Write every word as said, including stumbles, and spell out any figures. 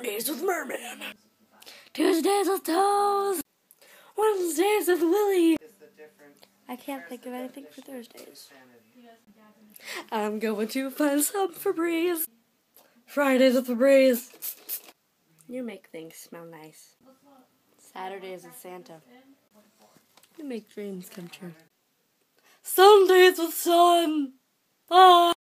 Mondays with MerMan. Tuesdays with Toes. Wednesdays with Willie. I can't think of anything for Thursdays. I'm going to find some Febreze. Fridays with Febreze. You make things smell nice. Saturdays with Santa. You make dreams come true. Sundays with sun. Bye.